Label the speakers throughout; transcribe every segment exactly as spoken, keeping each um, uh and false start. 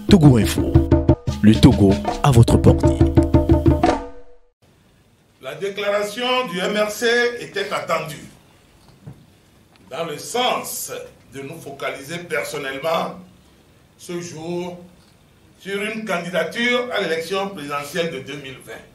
Speaker 1: Togo Info, le Togo à votre portée.
Speaker 2: La déclaration du M R C était attendue, dans le sens de nous focaliser personnellement ce jour sur une candidature à l'élection présidentielle de deux mille vingt.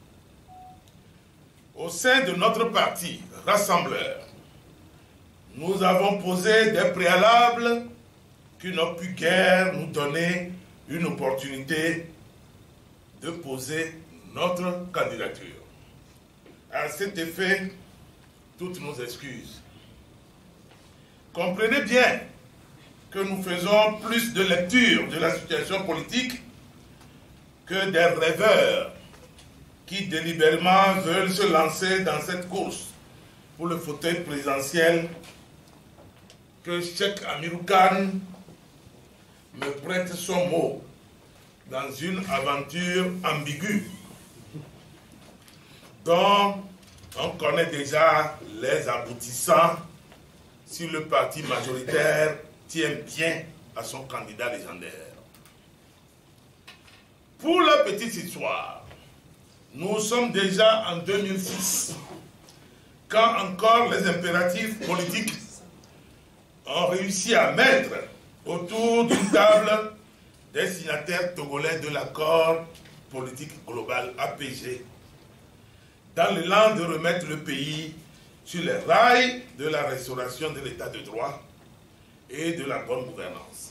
Speaker 2: Au sein de notre parti rassembleur, nous avons posé des préalables qui n'ont pu guère nous donner une opportunité de poser notre candidature. À cet effet, toutes nos excuses. Comprenez bien que nous faisons plus de lecture de la situation politique que des rêveurs qui délibérément veulent se lancer dans cette course pour le fauteuil présidentiel, que Cheikh Amirou Khan me prête son mot dans une aventure ambiguë dont on connaît déjà les aboutissants si le parti majoritaire tient bien à son candidat légendaire. Pour la petite histoire, nous sommes déjà en deux mille six, quand encore les impératifs politiques ont réussi à mettre autour d'une table des signataires togolais de l'accord politique global A P G, dans l'élan de remettre le pays sur les rails de la restauration de l'état de droit et de la bonne gouvernance.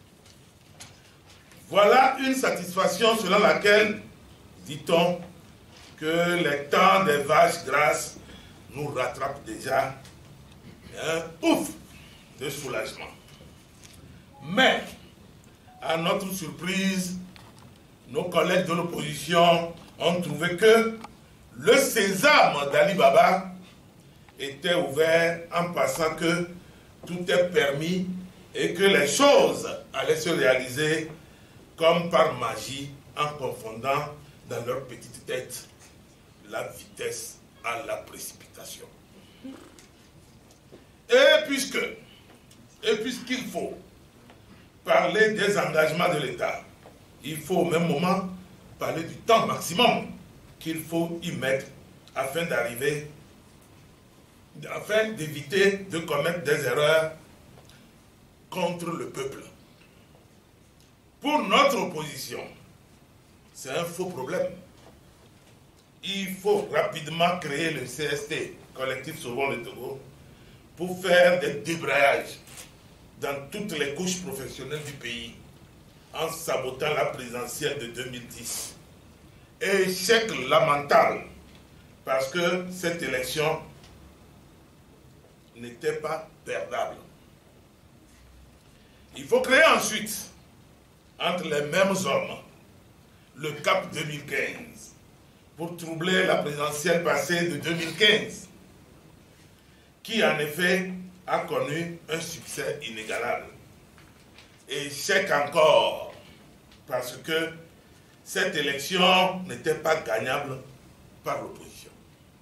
Speaker 2: Voilà une satisfaction selon laquelle, dit-on, que les temps des vaches grasses nous rattrapent déjà. Un ouf de soulagement. Mais, à notre surprise, nos collègues de l'opposition ont trouvé que le sésame d'Ali Baba était ouvert en passant que tout est permis et que les choses allaient se réaliser comme par magie en confondant dans leur petite tête la vitesse à la précipitation. Et puisque, et puisqu'il faut parler des engagements de l'État, il faut au même moment parler du temps maximum qu'il faut y mettre afin d'arriver, afin d'éviter de commettre des erreurs contre le peuple. Pour notre opposition, c'est un faux problème. Il faut rapidement créer le C S T, Collectif Sauvons le Togo, pour faire des débrayages dans toutes les couches professionnelles du pays, en sabotant la présidentielle de deux mille dix. Échec lamentable, parce que cette élection n'était pas perdable. Il faut créer ensuite, entre les mêmes hommes, le CAP deux mille quinze, pour troubler la présidentielle passée de deux mille quinze, qui en effet a connu un succès inégalable. Échec encore, parce que cette élection n'était pas gagnable par l'opposition.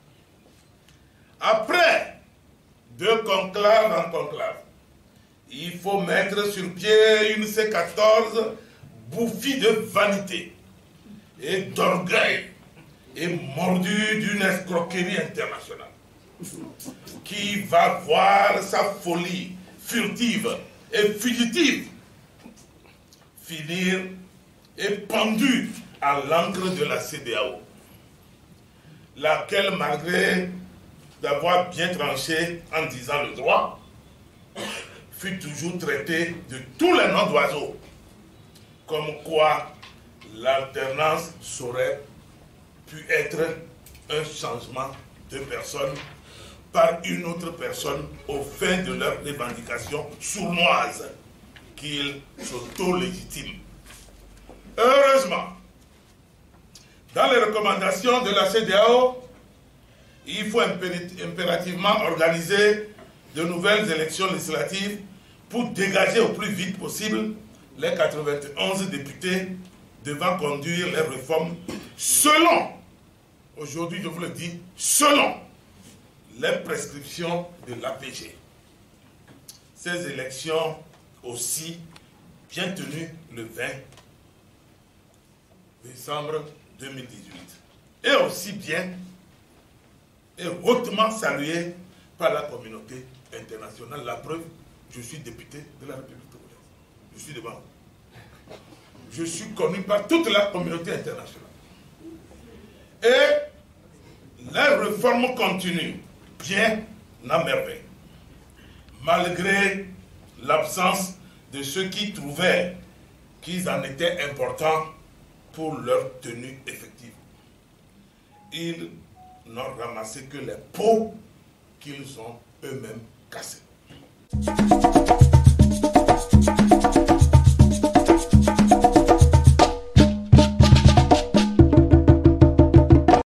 Speaker 2: Après, de conclave en conclave, il faut mettre sur pied une C quatorze bouffie de vanité et d'orgueil et mordue d'une escroquerie internationale, qui va voir sa folie furtive et fugitive finir et pendue à l'encre de la C E D E A O, laquelle, malgré d'avoir bien tranché en disant le droit, fut toujours traitée de tous les noms d'oiseaux, comme quoi l'alternance saurait pu être un changement de personne par une autre personne au fin de leurs revendications sournoises qu'ils s'auto-légitiment. Heureusement, dans les recommandations de la C E D E A O, il faut impérativement organiser de nouvelles élections législatives pour dégager au plus vite possible les quatre-vingt-onze députés devant conduire les réformes selon, aujourd'hui je vous le dis, selon les prescriptions de l'A P G. Ces élections aussi bien tenues le vingt décembre deux mille dix-huit. Et aussi bien et hautement salué par la communauté internationale. La preuve, je suis député de la République togolaise. Je suis devant vous. Je suis connu par toute la communauté internationale. Et les réformes continuent, bien à merveille. Malgré l'absence de ceux qui trouvaient qu'ils en étaient importants pour leur tenue effective. Ils n'ont ramassé que les pots qu'ils ont eux-mêmes cassés.